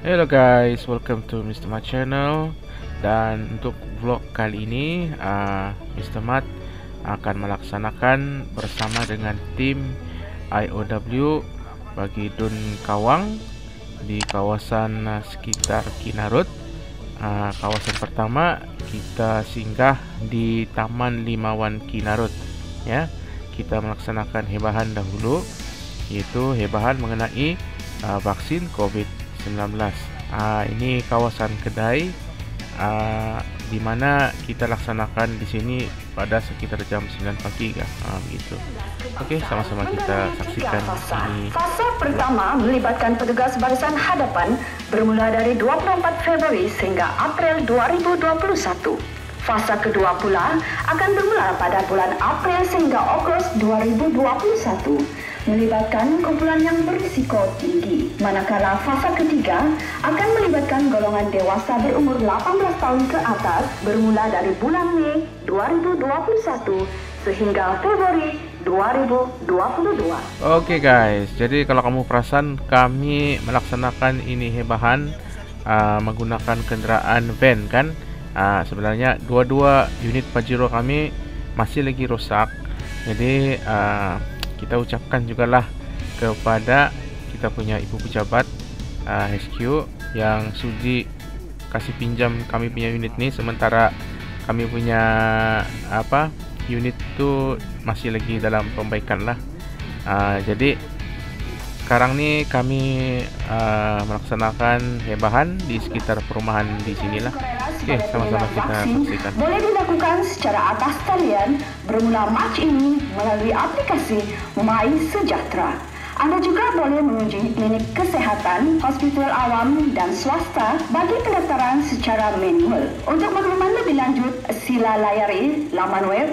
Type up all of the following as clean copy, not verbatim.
Hello guys, welcome to Mr. Mat channel. Dan untuk vlog kali ini Mr. Mat akan melaksanakan bersama dengan tim IOW bagi Dun Kawang di kawasan sekitar Kinarut. Kawasan pertama kita singgah di Taman Limawan Kinarut ya. Kita melaksanakan hebahan dahulu, yaitu hebahan mengenai vaksin COVID-19. Ini kawasan kedai di mana kita laksanakan di sini pada sekitar jam 9 pagi begitu. Oke, sama-sama kita saksikan ini. Fasa pertama melibatkan petugas barisan hadapan bermula dari 24 Februari sehingga April 2021. Fasa kedua pula akan bermula pada bulan April sehingga Agustus 2021, melibatkan kumpulan yang berisiko tinggi. Manakala fasa ketiga akan melibatkan golongan dewasa berumur 18 tahun ke atas bermula dari bulan Mei 2021 sehingga Februari 2022. Oke guys, jadi kalau kamu perasan kami melaksanakan ini hebahan menggunakan kenderaan van kan. Sebenarnya dua unit Pajero kami masih lagi rosak. Jadi kita ucapkan jugalah kepada kita punya ibu pejabat HQ yang sudi kasih pinjam kami punya unit ni, sementara kami punya unit tu masih lagi dalam perbaikan lah. Jadi sekarang ni kami melaksanakan hebahan di sekitar perumahan di sinilah. Oke, sama-sama kita saksikan. Boleh dilakukan secara atas talian bermula Mac ini melalui aplikasi My Sejahtera. Anda juga boleh mengunjungi klinik kesehatan, hospital awam dan swasta bagi pendaftaran secara manual. Untuk makluman lebih lanjut, sila layari laman web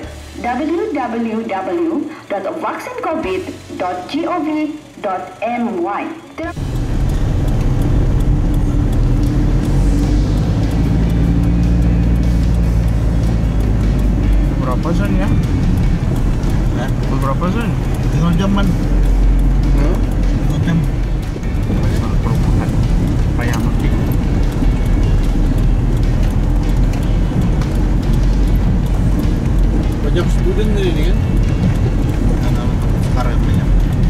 www.vaksincovid.gov.my. Berapa zon ya? Beberapa zon? Tinggal jaman. Tinggal jam. Perumahan payah makin. Banyak student ini kan? Karena sekarang banyak.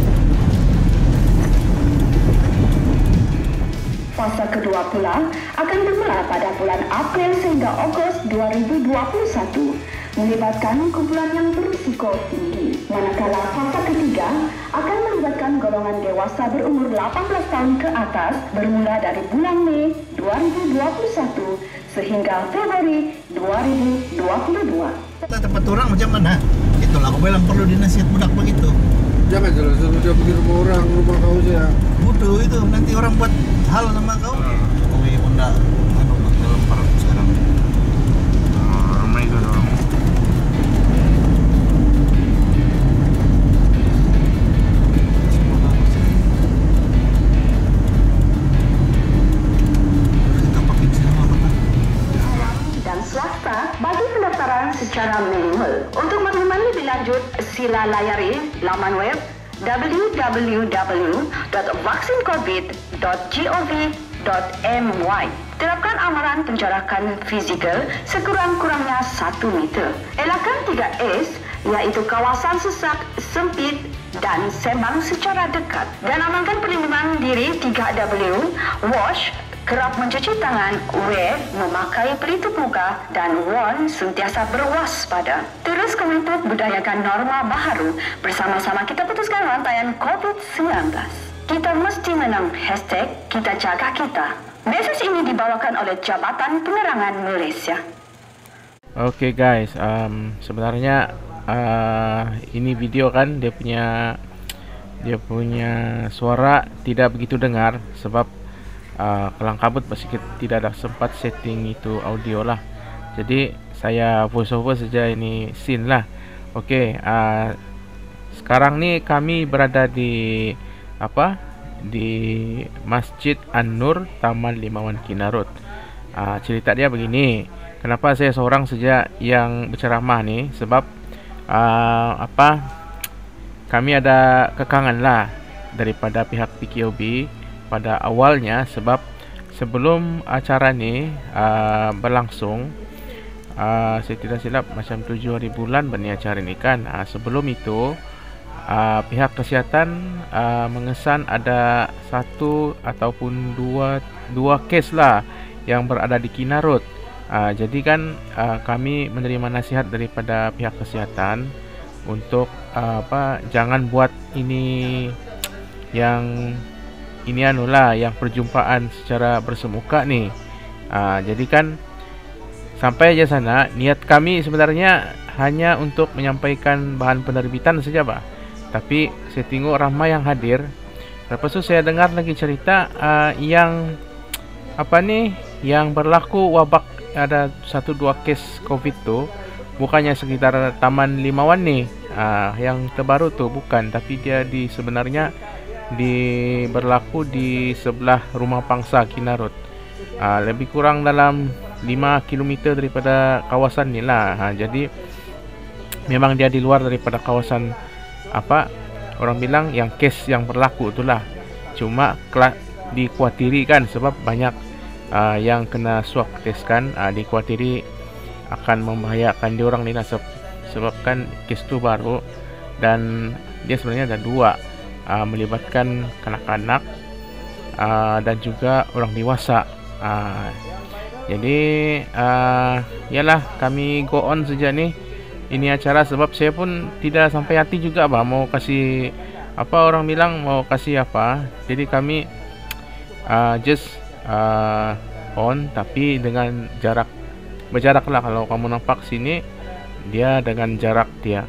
Fasa kedua pula akan bermula pada bulan April sehingga Agustus 2021, melibatkan kumpulan yang berisiko tinggi. Manakala fasa ketiga akan melibatkan golongan dewasa berumur 18 tahun ke atas bermula dari bulan Mei 2021 sehingga Februari 2022. Tempat orang macam mana? Itulah aku bilang perlu dinasihat budak begitu. Jangan jelas sudah pergi rumah orang, rumah kau saja. Bodoh itu, nanti orang buat hal sama kau. Jokowi Honda dalam parah sekarang. Ramai tu orang. Kita pakai siapa kan? Dan swasta bagi pendaftaran secara manual. Untuk makluman lebih lanjut, sila layari laman web www.vaksincovid.gov.my. Terapkan amaran penjarakan fizikal sekurang-kurangnya 1 meter. Elakkan 3S, iaitu kawasan sesak, sempit dan sembang secara dekat. Dan amalkan perlindungan diri 3W, wash, kerap mencuci tangan, wear, memakai pelitup muka dan warn sentiasa berwaspada. Terus komitmen budayakan norma baharu. Bersama-sama kita putuskan rantaian COVID-19. Kita mesti menang #kita jaga kita. Mesej ini dibawakan oleh Jabatan Penerangan Malaysia. Oke guys, sebenarnya ini video kan dia punya suara tidak begitu dengar sebab kelang kabut sedikit, tidak ada sempat setting itu audio lah. Jadi saya voice over saja ini scene lah. Oke, sekarang ni kami berada di di Masjid An-Nur Taman Limawan Kinarut. Cerita dia begini, kenapa saya seorang saja yang berceramah ni, sebab kami ada kekangan lah daripada pihak PKOB pada awalnya, sebab sebelum acara ni berlangsung, saya tidak silap macam 7 hari bulan berni acara ni kan. Sebelum itu pihak kesihatan mengesan ada 1 ataupun 2 kes lah yang berada di Kinarut. Jadi kan kami menerima nasihat daripada pihak kesihatan untuk jangan buat ini yang yang perjumpaan secara bersemuka ni. Jadi kan sampai aja sana, niat kami sebenarnya hanya untuk menyampaikan bahan penerbitan saja, Pak. Tapi saya tengok ramai yang hadir. Lepas tu saya dengar lagi cerita yang yang berlaku wabak, ada 1-2 kes COVID tu bukannya sekitar Taman Limawan ni, yang terbaru tu bukan, tapi dia sebenarnya berlaku di sebelah Rumah Pangsa Kinarut. Lebih kurang dalam 5 km daripada kawasan ni lah. Jadi memang dia di luar daripada kawasan orang bilang yang kes yang berlaku itulah. Cuma dikuatiri kan, sebab banyak yang kena swab test kan, dikuatiri akan membahayakan diorang ni lah, sebab kan kes tu baru dan dia sebenarnya ada 2, melibatkan kanak-kanak dan juga orang dewasa. Jadi yalah, kami go on saja nih ini acara, sebab saya pun tidak sampai hati juga mau kasih orang bilang mau kasih apa. Jadi kami just on, tapi dengan berjarak lah. Kalau kamu nampak sini, dia dengan jarak dia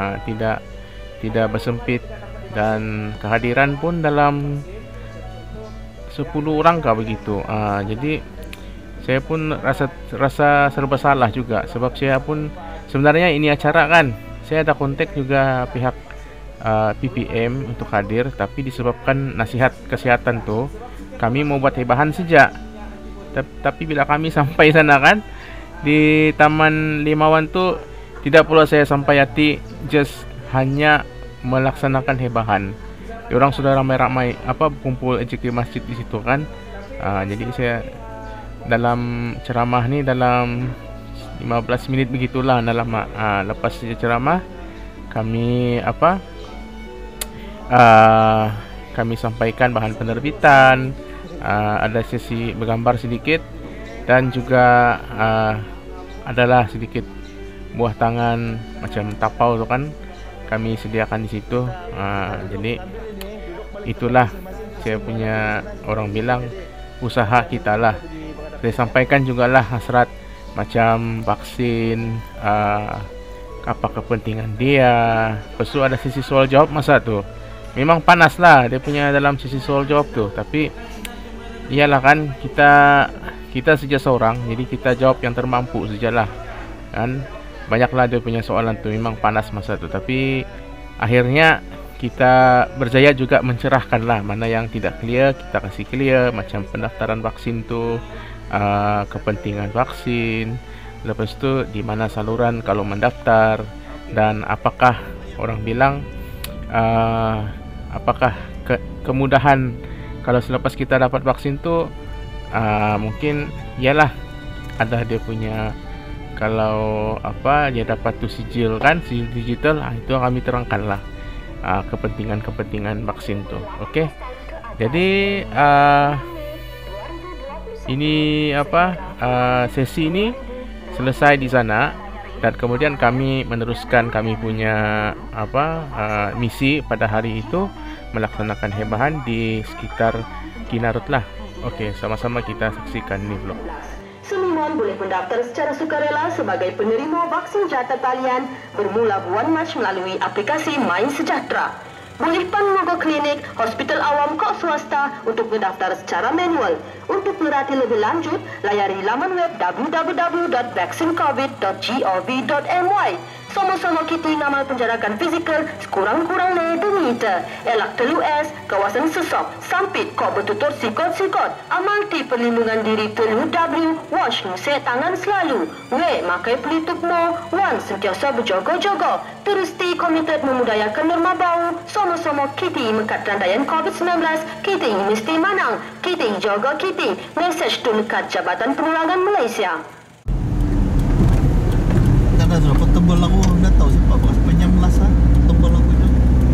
tidak bersempit, dan kehadiran pun dalam 10 orang kah begitu. Jadi saya pun rasa serba salah juga, sebab saya pun sebenarnya ini acara kan, saya ada kontak juga pihak PPM untuk hadir, tapi disebabkan nasihat kesihatan tu kami mau buat hebahan saja. Tapi bila kami sampai sana kan, di Taman Limawan tu tidak pula saya sampai hati, just hanya melaksanakan hebahan. Orang sudah ramai-ramai kumpul ejek di masjid di situ kan. Jadi saya dalam ceramah ni dalam 15 minit begitulah dalam lepas ceramah kami kami sampaikan bahan penerbitan, ada sesi bergambar sedikit, dan juga adalah sedikit buah tangan macam tapau tu kan kami sediakan di situ. Jadi itulah saya punya, orang bilang usaha kita lah. Saya sampaikan jugalah hasrat macam vaksin, apa kepentingan dia. Lepas tu ada sisi soal jawab masa tu. Memang panas lah dia punya dalam sisi soal jawab tu, tapi iyalah kan, kita saja seorang, jadi kita jawab yang termampu sajalah kan. Banyaklah dia punya soalan tu, memang panas masa tu, tapi akhirnya kita berjaya juga mencerahkan lah mana yang tidak clear, kita kasih clear, macam pendaftaran vaksin tu, kepentingan vaksin, lepas tu di mana saluran kalau mendaftar, dan apakah orang bilang apakah kemudahan kalau selepas kita dapat vaksin tu. Mungkin ialah ada dia punya, kalau dia dapat tu sijil kan, sijil digital, itu kami terangkan lah kepentingan vaksin tu. Okey, jadi ini sesi ini selesai di sana, dan kemudian kami meneruskan kami punya misi pada hari itu, melaksanakan hebahan di sekitar Kinarut lah. Okey, sama-sama kita saksikan ni vlog. Seniman boleh mendaftar secara sukarela sebagai penerima vaksin jata talian bermula bulan Mac melalui aplikasi My Sejahtera. Boleh pun mogok klinik, hospital awam kok swasta untuk mendaftar secara manual. Untuk merhati lebih lanjut, layari laman web www.vaccinecovid.gov.my. Sama-sama kita ngamal penjarakan fizikal sekurang-kurangnya 2 meter. Elak telu S, kawasan sesok, sampit, kok bertutur sikot-sikot. Amal di perlindungan diri telu W, wash ngusik tangan selalu. W, makai pelitup mo. 1, sentiasa berjaga-jaga. Terus di komited memudayakan norma bau. Sama-sama kita mekat randaian COVID-19. Kita mesti menang. Kita jaga kita. Mesej tu dekat Jabatan Penerangan Malaysia. Karena sudah tebal aku, nggak tahu siapa bekas penyamlas tebal aku itu.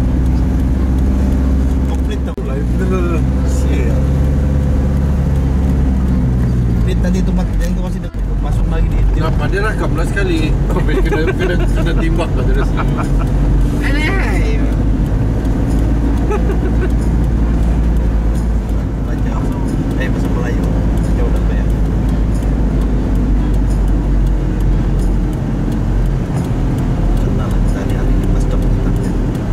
Komplit aku lah. Sial. Ini tadi itu yang itu masih masuk lagi di. Kenapa dia rakam lah sekali? Habis kena timbak lah dari sini. Aneh. Baca bahasa Melayu. Jauh dah ya. Senang kita lihat ini pas dapat kita.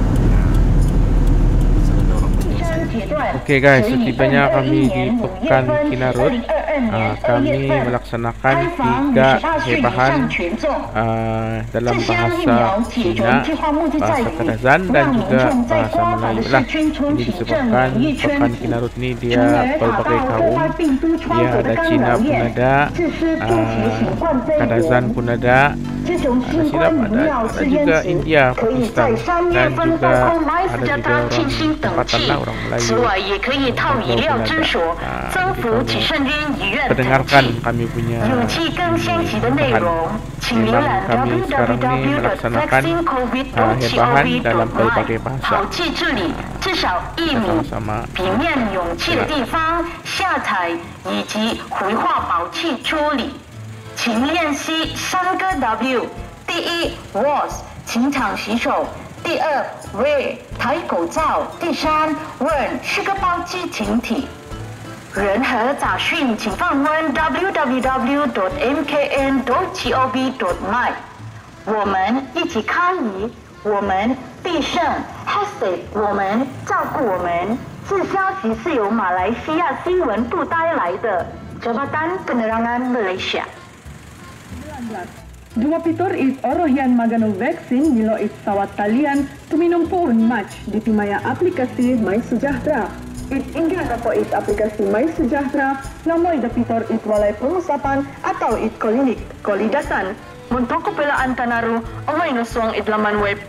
Oke guys, setibanya kami di Pekan Kinarut, kami melaksanakan 3 hebahan dalam bahasa Cina, bahasa Kadazan dan juga bahasa Melayu lah. Ini disebabkan Pekan Kinarut ni dia berbagai kaum. Dia ada Cina pun ada, Kadazan pun ada, silap ada juga India, Pakistan dan juga ada juga orang tempatan lah, orang Melayu. Pendengarkan kami punya bahan. Memang kami sekarang ini melaksanakan hebahan dalam berbagai bahasa. Sama-sama. 请练习3个 W。第一 was 情场洗手，第二 wear 戴口罩，第三 warn 是个包机停体。任何杂讯请访问 www.mkn.gov.my。我们一起抗疫，我们必胜。#我们照顾我们。这消息是由马来西亚新闻部带来的 Jabatan Penerangan Malaysia。 Dua pitor is orohian magano vaksin nilo is sawat talian tuminong pohon match di timaya aplikasi My Sejahtera. It ingga kapo it aplikasi My Sejahtera namoy da pitor it walay pengusapan atau it klinik kolidasan. Untuk kepelaan tanaru, omay nusuang it laman web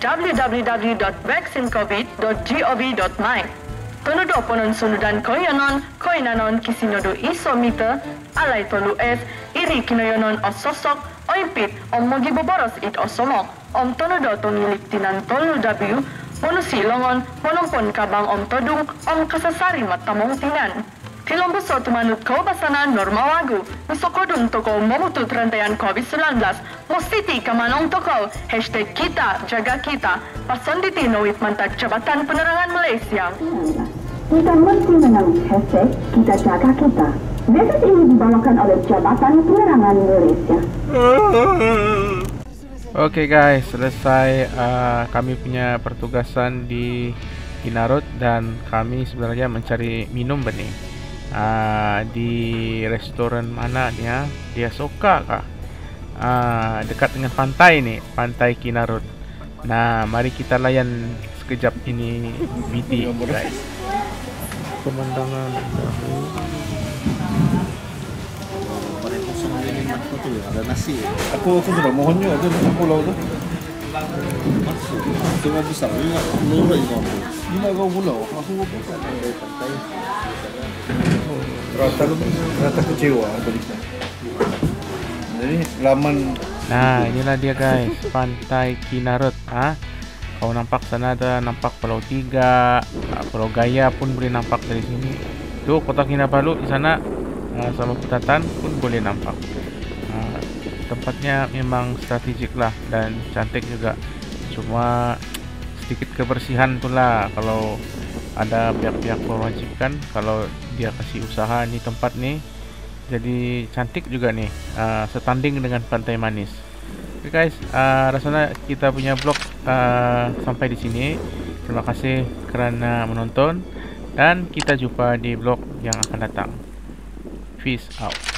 www.vaccincovid.gov.my. Tonodo ponon sunudan koinanon kisinodo isomita alay tolu es iri kinoyonon o sosok oimpit om mogi boboros it osomok om tonodo tongilik tinan tolu w monusi longon monompon kabang om todung om kasasari matamong tinan tilombuso tumanut kaubasanan norma wagu misokodun toko memutut rantaian COVID-19 mostiti kamanong toko #kita jaga kita pasonditi noit mantak Jabatan Penerangan Malaysia. Kita mesti menang #kita jaga kita. Message ini dibawakan oleh Jabatan Penerangan Malaysia. Oke guys, selesai kami punya pertugasan di Kinarut dan kami sebenarnya mencari minum benih. Di restoran mana dia? Dia Soka kah? Dekat dengan pantai nih, pantai Kinarut. Nah, mari kita layan sekejap ini BT guys. Pemandangan ada nasi. Aku sudah mohonnya ada di pulau tu. Tengah besar ni nak lorong kau. Ini nak kau pulau. Aku bukan dari pantai. Rata kecewa tulisnya. Jadi laman. Nah, inilah dia guys, pantai Kinarut. Kau nampak sana ada nampak Pulau 3, Pulau Gaya pun boleh nampak dari sini. Tuh Kota Kinabalu di sana sama Putatan pun boleh nampak. Tempatnya memang strategik lah dan cantik juga. Cuma sedikit kebersihan tu lah, kalau ada pihak-pihak mewajibkan kalau dia kasih usaha nih tempat nih jadi cantik juga nih, setanding dengan Pantai Manis. Oke guys, rasanya kita punya vlog sampai di sini. Terima kasih kerana menonton dan kita jumpa di vlog yang akan datang. Peace out.